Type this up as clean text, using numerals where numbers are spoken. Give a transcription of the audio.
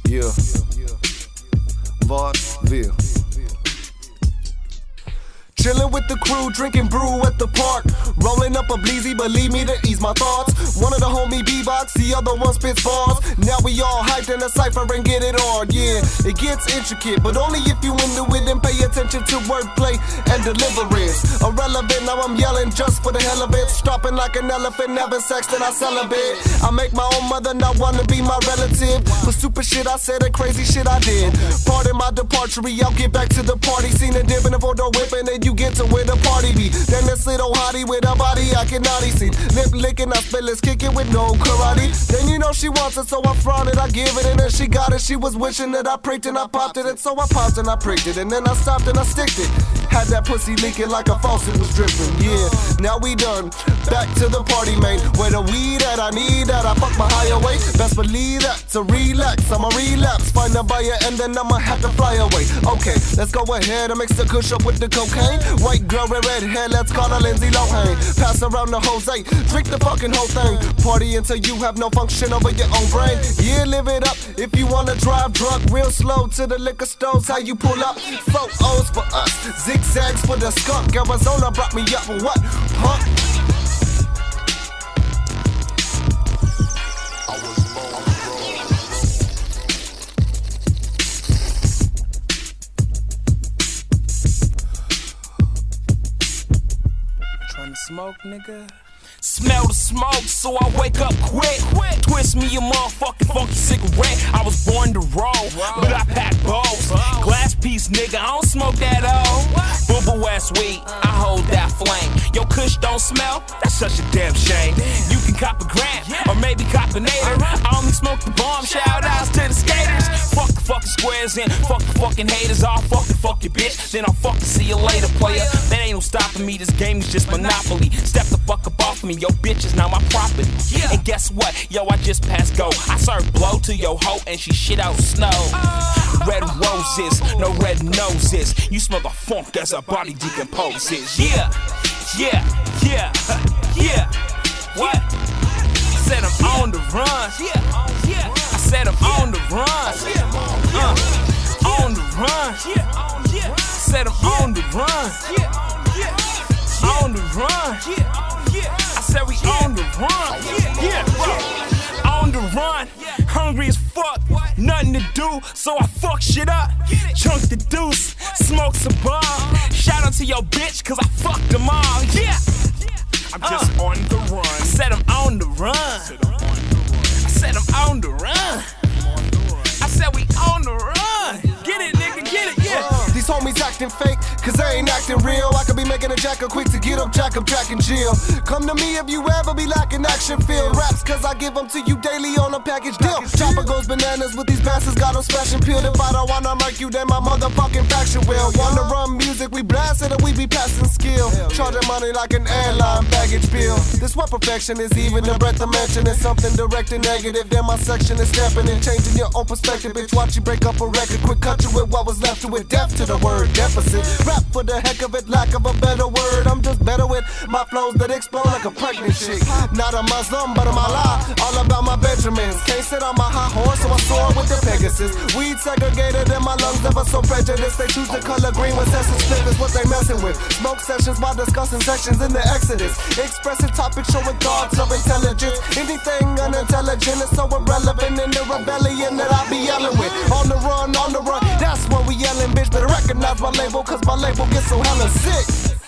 Yeah. Vaudeville. Chillin' with the crew, drinking brew at the park. Rolling up a bleezy, believe me, to ease my thoughts. One of the homie beatbox, the other one spits bars. Now we all hyped in a cypher and get it on, yeah. It gets intricate, but only if you into it and pay attention to wordplay and deliverance. Irrelevant, now I'm yelling just for the hell of it. Stopping like an elephant, having sex, then I celebrate. I make my own mother not wanna be my relative. For stupid shit I said and crazy shit I did. Pardon my departure, I'll get back to the party. Seen a dip in the photo whipping and you get to where the party be. Then this little hottie with a body I cannot see. Lip licking, I spill it, kicking with no karate. Then you know she wants it, so I front it, I give it, and then she got it. She was wishing that I pricked and I popped it, and so I popped and I pricked it, and then I stopped and I sticked it. Had that pussy leaking like a faucet was dripping. Yeah, now we done. Back to the party, man. Where the weed at? I need that. I fuck my higher weight. Best believe that. To relax, I'ma relapse. Find a buyer and then I'ma have to fly away. Okay, let's go ahead and mix the kush up with the cocaine. White girl with red hair, let's call her Lindsay Lohan. Pass around the Jose, drink the fucking whole thing. Party until you have no function over your own brain. Yeah, live it up. If you wanna drive drunk real slow to the liquor stores, how you pull up? Photos for us, zigzags for the skunk. Arizona brought me up for what? Huh? Smoke, nigga. Smell the smoke, so I wake up quick. Twist me a motherfucking funky cigarette. I was born to roll, but I pack bowls. Glass piece, nigga, I don't smoke that old. Boo-boo ass weed, I hold that flame. Yo, kush don't smell, that's such a damn shame. You can cop a gram, or maybe cop a nader. I only smoke the bomb, shout outs to the skaters. Fuck the fucking squares and fuck the fucking haters. I'll fuck your bitch, then I'll fucking see you later, player. There ain't no stopping me, this game is just monopoly. Step the fuck up off me, yo bitch is now my property. And guess what, yo, I just passed go. I serve blow to yo hoe and she shit out snow. Red roses, no red noses. You smell the funk as her body decomposes. Yeah, yeah, yeah, yeah. What? I said I'm on the run. I said I'm on the run. On the run. I said I'm on the run. On the run. I said we on the run. On the run. Hungry as fuck. Nothing to do, so I fuck shit up. Chunk the deuce, smoke some bomb. Shout out to your bitch, cause I fucked them all. Yeah. I'm just on the run. I said I'm on the run. I said I'm on the run. I said we on the run. Get it, nigga, get it, yeah. These homies acting fake, cause they ain't acting real. I could be making a jacker quick to get up, jack and chill. Come to me if you ever be lacking action feel. Raps cause I give them to you daily on a package deal. Chopper goes bananas with these bastards, got them smashing peeled. If I don't wanna murk you, then my motherfucking faction will. Wanna run music, we blast it and we be passing skill. Charging money like an airline baggage bill. This what perfection is, even the breath of mention. It's something direct and negative, then my section is stepping and changing your own perspective. Bitch, watch you break up a record, quick cut you with what was left to it. Death to the word deficit. Rap for the heck of it, lack of a better word. I'm just better with my flows that explode like a pregnant chick. Not a Muslim, but I'm Allah. All about my Benjamins. Can't sit on my high horse, so I soar with the Pegasus. Weed segregated in my lungs, never so prejudiced. They choose the color green when sessions split is what they messing with. Smoke sessions while discussing sections in the Exodus. Expressing topics showing thoughts of intelligence. Anything unintelligent is so irrelevant in the rebellion that I be yelling with. On the run, that's what we yelling, bitch. Better recognize my label, cause my label gets so hella sick.